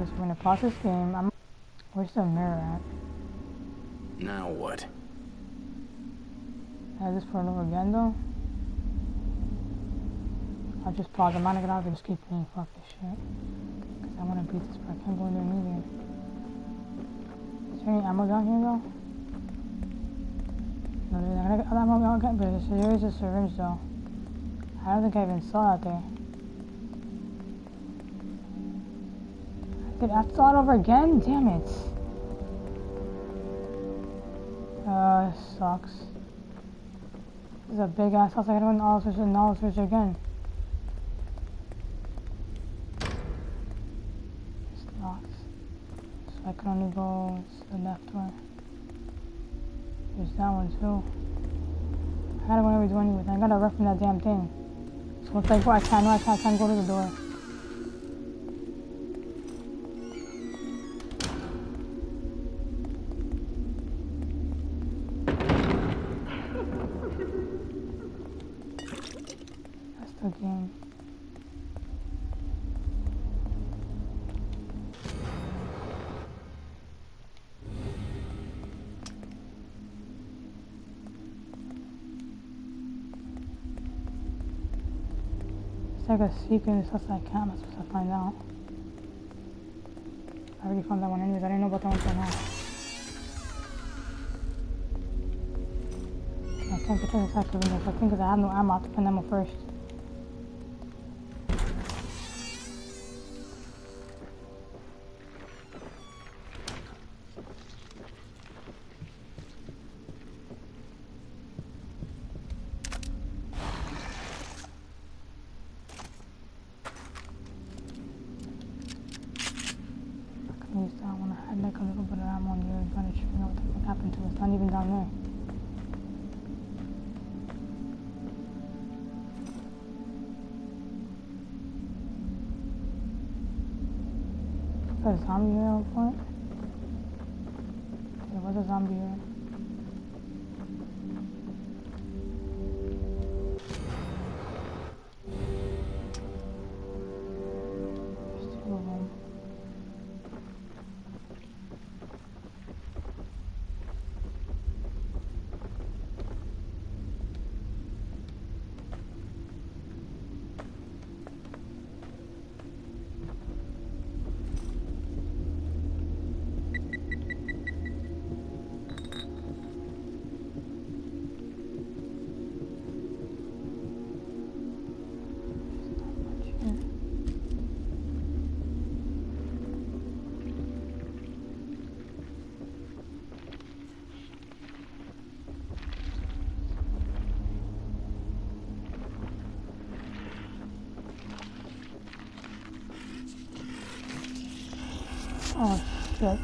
this. We're gonna pause this game. Where's the mirror at? Now what? Is this for over again though? I'll just pause. I'm not gonna have to just keep playing. Fuck this shit. Cause I wanna beat this, but I can't go in there neither. Is there any ammo down here though? No, there's not ammo I'll get, but there is a syringe though. I don't think I even saw that there. Did I have to start over again? Damn it. This sucks. This is a big ass house. I gotta go in all switch again. It's locked. So I can only go to the left one. There's that one too. I gotta go where we're doing with. I gotta run from that damn thing. So it's like, well, I can't go to the door. That's the game. It's like a secret in this house I can't. I'm supposed to find out. I already found that one anyways. I didn't know about that one till now. I can't get to the side of the window, so I think because I have no ammo, I have to find ammo first. I can use that one. I had like a little bit of ammo on the advantage. You know what the fuck happened to it? It's not even down there. Is there a zombie here at one point? There was a zombie here. There's two of them. Oh shit.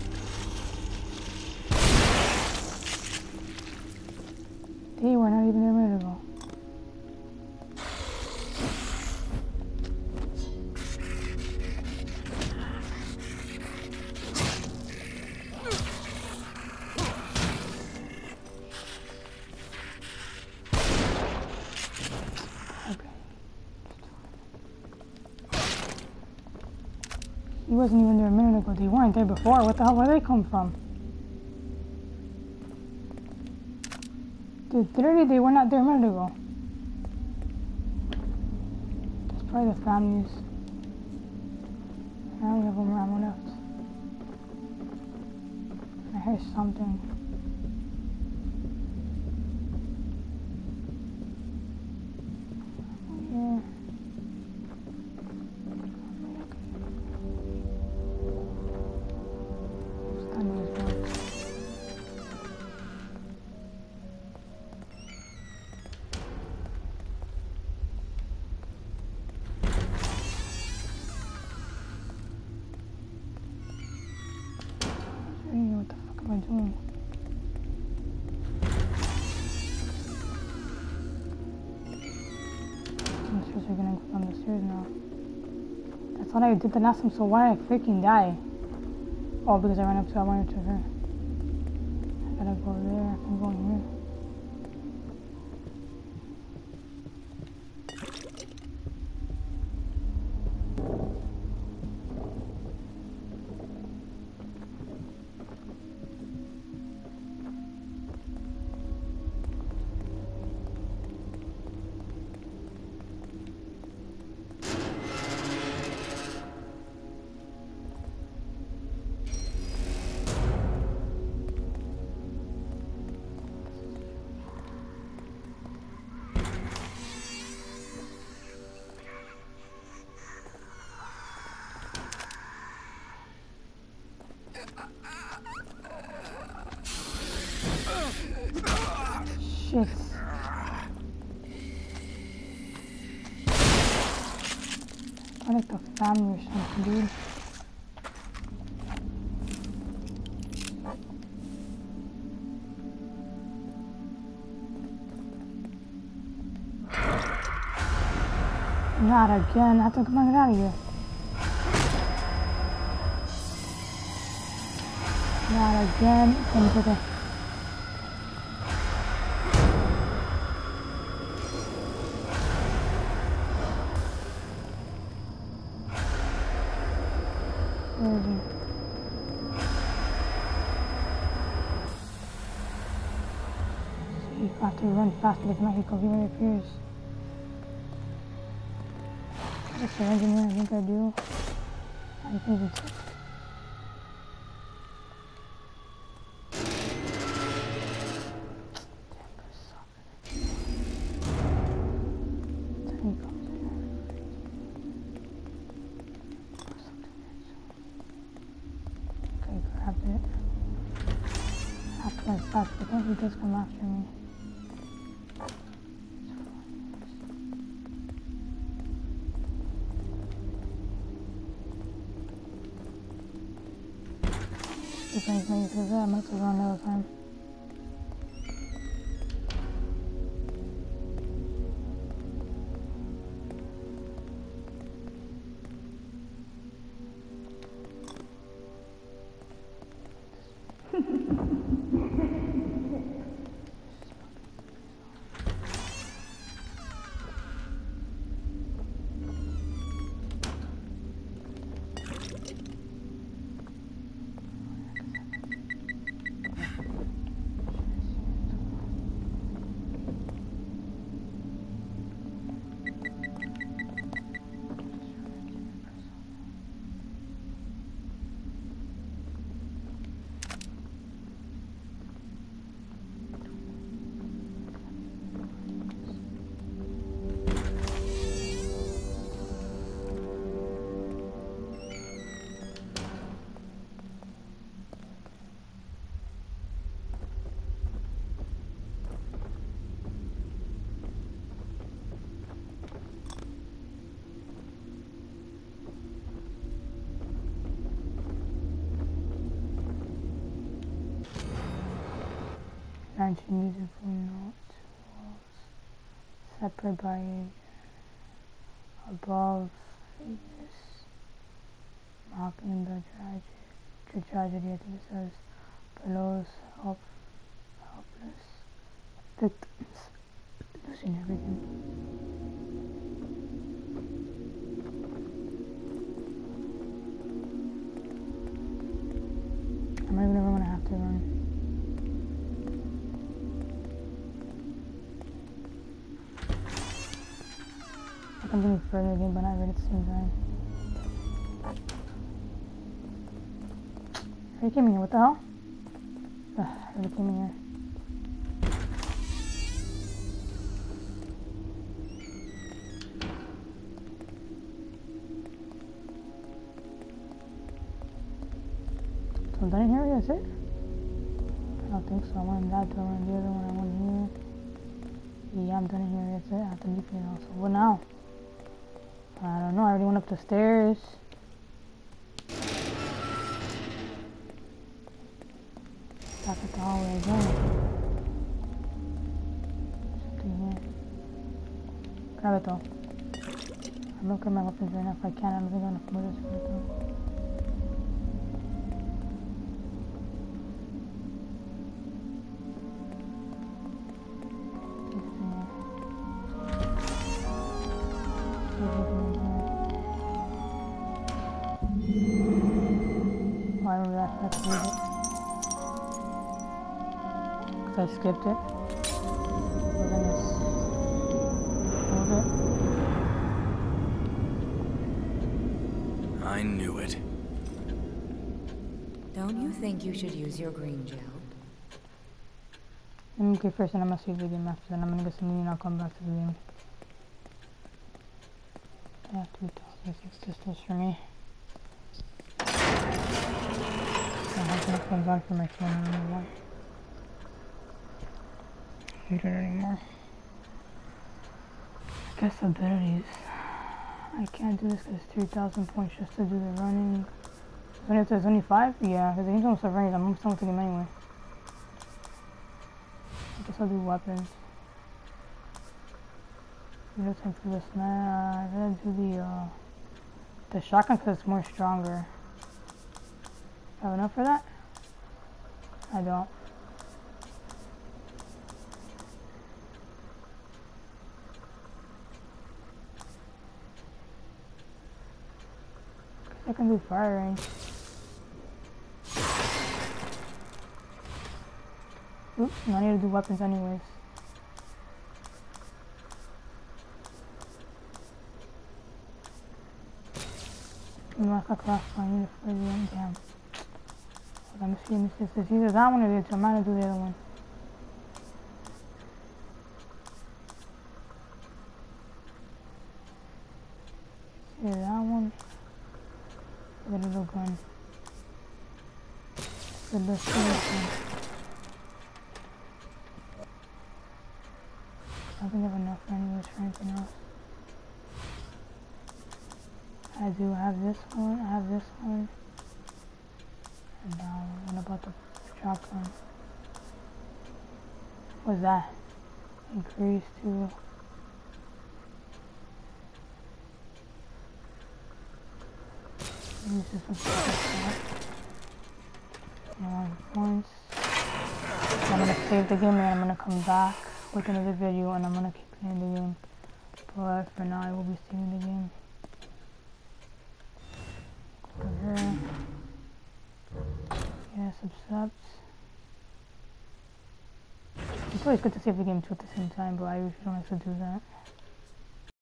They were not even there a minute ago. He wasn't even there a minute ago. They weren't there before. What the hell? Where did they come from? Dude, literally they were not there a minute ago. That's probably the families. I only have one more ammo left. I hear something. Yeah. What the fuck am I doing? I'm seriously gonna go down the stairs now. That's what I did the last time, so why did I freaking die? Oh, because I went up to her. I gotta go there, I can go in here. shit. I like the family or something, dude. Not again. I have to come on, get out of here. Not again. Into the... Where is he? See, I have to run fast to get to Mexico. He reappears. That's the engineer, I think I do. I think it's... Okay, grabbed it. I have to run fast, but then he does come after me. Brings me to that. I might have run another time. Ancient musical notes, walls, separate by above faces, mocking the tragedy. I think it says below, helpless victims, losing everything. I'm not even ever gonna have to run. I'm getting further again, but not right at the same time. I already came in here, what the hell? Ugh, I already came in here. So I'm done in here, that's it? I don't think so. I went in that door and the other one I went here. Yeah, I'm done in here, that's it. I have to leave here now. So what now? I don't know, I already went up the stairs. Back at the hallway again. Something here. Grab it though. I'm looking at my weapons right now if I can. I don't think I'm gonna move this for it though. I remember that, I have to leave it. Because I skipped it. We're gonna move it. I knew it. Don't you think you should use your green gel? Let me go first and I'm gonna save the game after that. I'm gonna get something and I'll come back to the game. I have 2,006 pistols for me. I have enough ones on for my phone, I don't know why. computer anymore. I guess abilities. I can't do this because it's 3,000 points just to do the running. There's only 5? Yeah, because the game's almost running. I'm almost done with the game anyway. I guess I'll do weapons. No time for this. Nah, I'm gonna do the shotgun because it's more stronger. Have enough for that? I don't. I can do fire range. Oops, I need to do weapons anyways. Unlock a crossbow, I need to further one. Damn. I'm just seeing this. It's either that one or the other. I'm gonna do the other one. Either that one. The little gun. The best one. I don't think I have enough anyways for anything else. I do have this one, I have this one. And now, what about the shotgun? What's that? Increase to... Use this one for points. I'm gonna save the game and I'm gonna come back with another video and I'm gonna keep playing the game. But for now I will be saving the game. Over here. Yeah, subs. It's always good to save the game too at the same time, but I usually don't like to do that.